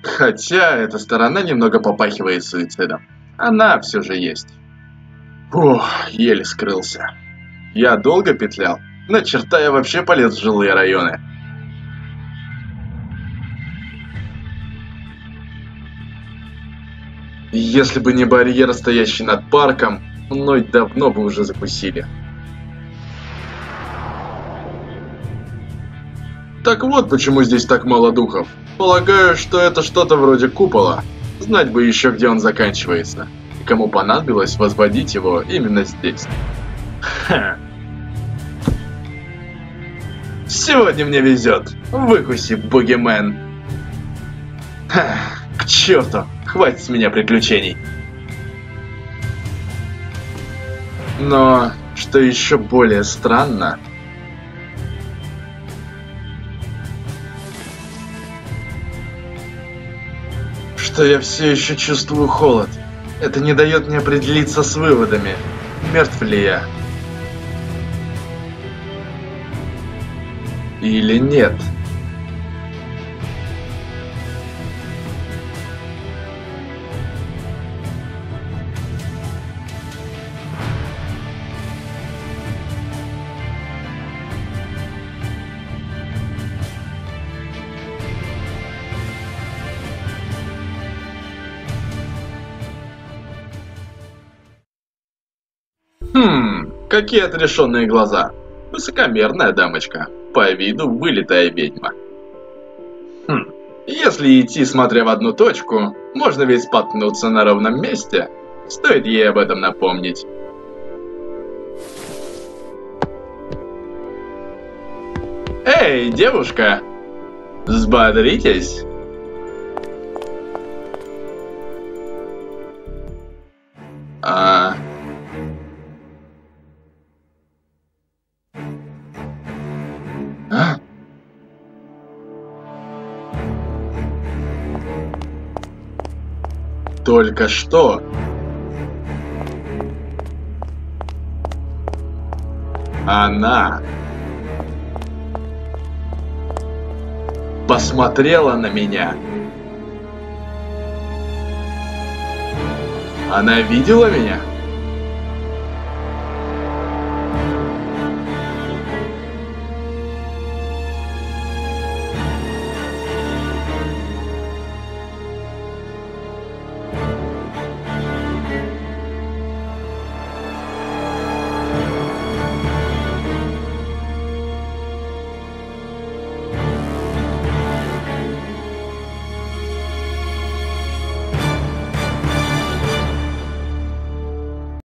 Хотя эта сторона немного попахивает суицидом. Она все же есть. Ох, еле скрылся. Я долго петлял? На черта я вообще полез в жилые районы. Если бы не барьер, стоящий над парком, мной давно бы уже закусили. Так вот, почему здесь так мало духов. Полагаю, что это что-то вроде купола. Знать бы еще, где он заканчивается. И кому понадобилось возводить его именно здесь. Ха. Сегодня мне везет. Выкуси, бугимен. Ха. К черту, хватит с меня приключений. Но, что еще более странно... что я все еще чувствую холод. Это не дает мне определиться с выводами. Мертв ли я? Или нет? Какие отрешенные глаза. Высокомерная дамочка. По виду вылитая ведьма. Если идти, смотря в одну точку, можно ведь споткнуться на ровном месте. Стоит ей об этом напомнить. Эй, девушка! Взбодритесь! Только что она посмотрела на меня. Она видела меня?